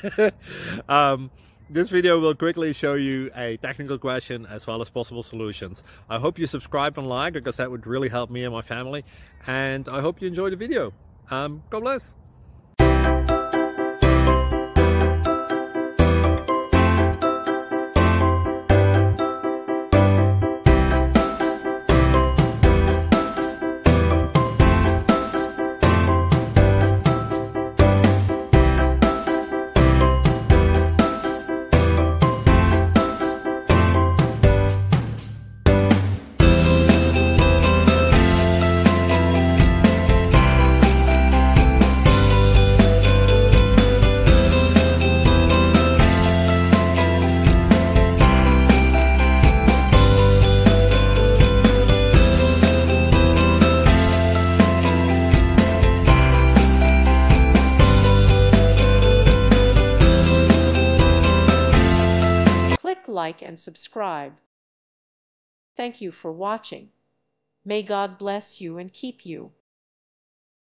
um, this video will quickly show you a technical question as well as possible solutions. I hope you subscribe and like, because that would really help me and my family. And I hope you enjoy the video. God bless. Click like and subscribe. Thank you for watching. May God bless you and keep you.